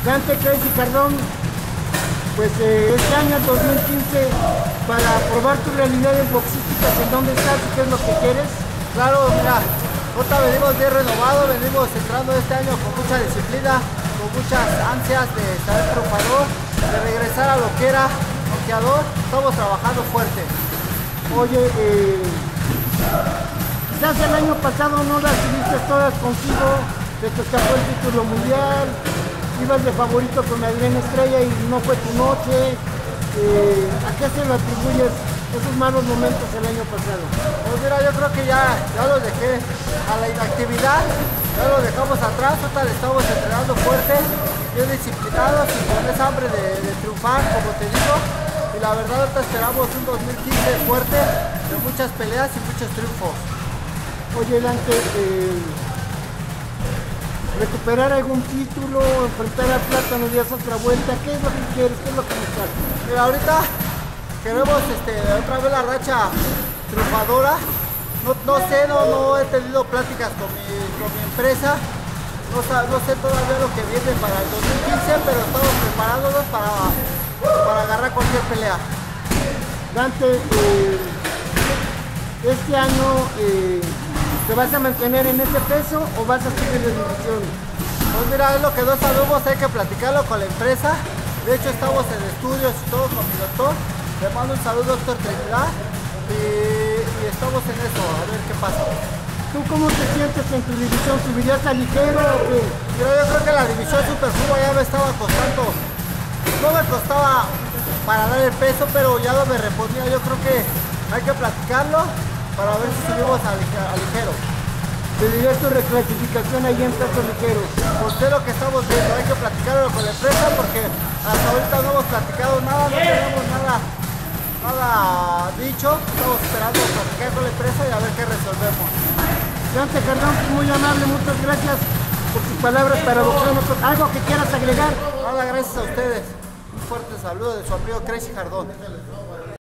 Dante Crazy Cardón, pues este año 2015, para probar tus realidades boxísticas, ¿en dónde estás y qué es lo que quieres? Claro, mira, ahorita venimos bien renovados, venimos entrando este año con mucha disciplina, con muchas ansias de ser triunfador, de regresar a lo que era noqueador. Estamos trabajando fuerte. Oye, quizás el año pasado no las tuviste todas consigo, te escapó el título mundial, ibas de favorito con Adrián Estrella y no fue tu noche. ¿A qué se lo atribuyes esos malos momentos el año pasado? Pues mira, yo creo que ya los dejé a la inactividad, ya lo dejamos atrás. Ahorita estamos entrenando fuerte, bien disciplinados y con esa hambre de triunfar, como te digo. Y la verdad ahorita esperamos un 2015 fuerte, de muchas peleas y muchos triunfos. Oye, Dante, recuperar algún título, enfrentar a Plátano Díaz otra vuelta, ¿qué es lo que quieres? ¿Qué es lo que buscas? Mira, ahorita queremos otra vez la racha triunfadora. No sé, no he tenido pláticas con mi empresa. No sé todavía lo que viene para el 2015, pero estamos preparándonos para agarrar cualquier pelea. Dante, este año ¿te vas a mantener en ese peso o vas a subir de división? Pues mira, es lo que no sabemos, hay que platicarlo con la empresa. De hecho estamos en estudios y todo con mi doctor. Le mando un saludo, doctor Trinidad, y estamos en eso, a ver qué pasa. ¿Tú cómo te sientes en tu división? ¿Subirías a ligero o qué? Pero yo creo que la división superpluma ya me estaba costando, no me costaba para dar el peso, pero ya no me reponía. Yo creo que hay que platicarlo para ver si subimos a ligero. ¿Te dirías tu reclasificación ahí en peso ligero? Pues es lo que estamos viendo, hay que platicarlo con la empresa porque hasta ahorita no hemos platicado nada, no tenemos nada dicho. Estamos esperando platicar con la empresa y a ver qué resolvemos. Dante Cardón, muy amable, muchas gracias por tus palabras para Boxeo. ¿Algo que quieras agregar? Nada, gracias a ustedes. Un fuerte saludo de su amigo Crazy Cardón.